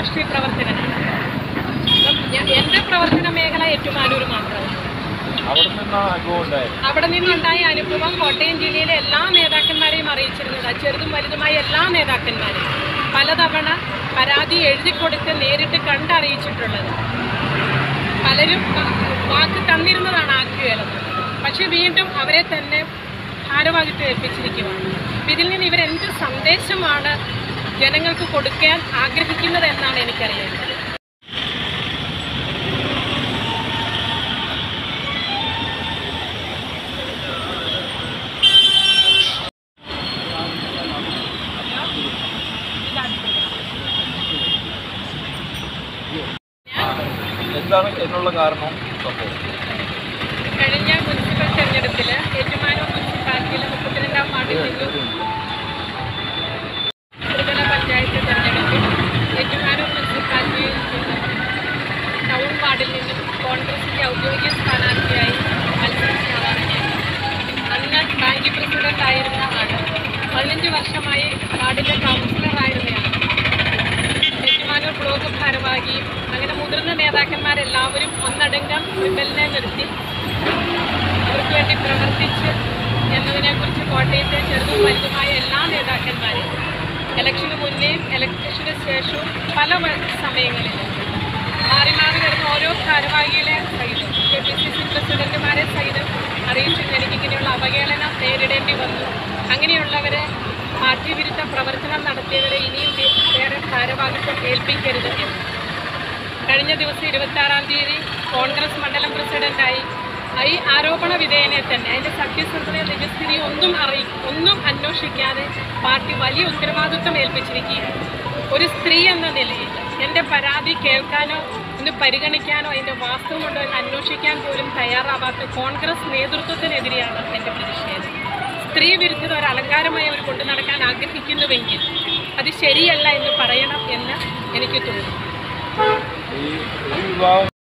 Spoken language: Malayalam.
രാഷ്ട്രീയ പ്രവർത്തകനാണ്. എൻ്റെ പ്രവർത്തന മേഖല ഏറ്റുമാനൂർ മാത്രമാണ്. അവിടെ നിന്നുണ്ടായ അനുഭവം കോട്ടയം ജില്ലയിലെ എല്ലാ നേതാക്കന്മാരെയും അറിയിച്ചിരുന്നത്, ചെറുതും വലുതുമായ എല്ലാ നേതാക്കന്മാരെയും പലതവണ പരാതി എഴുതിക്കൊടുത്ത് നേരിട്ട് കണ്ടറിയിച്ചിട്ടുള്ളത്. പലരും വാക്ക് തന്നിരുന്നതാണ് ആക്കുകയെന്ന്. പക്ഷെ വീണ്ടും അവരെ തന്നെ ഭാരവാഹിത്വം ഏൽപ്പിച്ചിരിക്കുകയാണ്. ഇതിൽ നിന്ന് ഇവരെന്ത് സന്ദേശമാണ് ജനങ്ങൾക്ക് കൊടുക്കാൻ ആഗ്രഹിക്കുന്നത് എന്നാണ് എനിക്കറിയേണ്ടത്. എന്താണ് എന്നുള്ള കാരണം? കഴിഞ്ഞ മുനിസിപ്പൽ തെരഞ്ഞെടുപ്പിൽ ഏറ്റുമാനൂർ മുനിസിപ്പാലിറ്റിയിലെ 32ാം വാർഡിൽ നിന്നും ത്രിതല പഞ്ചായത്ത് തെരഞ്ഞെടുപ്പിൽ ഏറ്റുമാനൂർ മുനിസിപ്പാലിറ്റിയിൽ നിന്നും ടൗൺ വാർഡിൽ നിന്നും കോൺഗ്രസിൻ്റെ ഔദ്യോഗിക സ്ഥാനാർത്ഥിയായി മത്സരിച്ച ആളാണ്. അന്ന് ബാങ്ക് പ്രസിഡന്റായിരുന്ന ആള് 15 വർഷമായി വാർഡിൻ്റെ കൗൺസിലറായിരുന്നയാണ്. ഏറ്റുമാനൂർ ബ്ലോക്ക് ഭാരവാഹിയും അങ്ങനെ മുതിർന്ന നേതാക്കന്മാരെല്ലാവരും ഒന്നടങ്കം വിമലിനെ നിർത്തി അവർക്ക് വേണ്ടി പ്രവർത്തിച്ച് എന്നതിനെക്കുറിച്ച് കോട്ടയത്തെ ചെറുതും വലുതുമായ എല്ലാ നേതാക്കന്മാരെയും ഇലക്ഷന് മുന്നേയും ഇലക്ഷന് ശേഷവും പല സമയങ്ങളിലും മാറി മാറി വരുന്ന ഓരോ ഭാരവാഹികളെ സഹിതം KPCC പ്രസിഡന്റുമാരെ സഹിതം അറിയിച്ചിട്ട് എനിക്കിങ്ങനെയുള്ള അവഹേളനം നേരിടേണ്ടി വന്നു. അങ്ങനെയുള്ളവരെ പാർട്ടി വിരുദ്ധ പ്രവർത്തനം നടത്തിയവരെ ഇനിയും വേറെ ഭാരവാഹിത്വം ഏൽപ്പിക്കരുത് എന്ന്. കഴിഞ്ഞ ദിവസം 26-ാം തീയതി കോൺഗ്രസ് മണ്ഡലം പ്രസിഡന്റായി ഈ ആരോപണ വിധേയനെ തന്നെ അതിൻ്റെ സത്യസന്ധത നിജസ്ഥിതി ഒന്നും അന്വേഷിക്കാതെ പാർട്ടി വലിയ ഉത്തരവാദിത്വം ഏൽപ്പിച്ചിരിക്കുകയാണ്. ഒരു സ്ത്രീ എന്ന നിലയിൽ എൻ്റെ പരാതി കേൾക്കാനോ ഒന്ന് പരിഗണിക്കാനോ അതിൻ്റെ വാസ്തവമുണ്ടോ എന്ന് അന്വേഷിക്കാൻ പോലും തയ്യാറാവാത്ത കോൺഗ്രസ് നേതൃത്വത്തിനെതിരെയാണ് എൻ്റെ പ്രതിഷേധം. സ്ത്രീ വിരുദ്ധത ഒരു അലങ്കാരമായി അവർ കൊണ്ടു നടക്കാൻ ആഗ്രഹിക്കുന്നുവെങ്കിൽ അത് ശരിയല്ല എന്ന് പറയണം എന്ന് എനിക്ക് തോന്നുന്നു.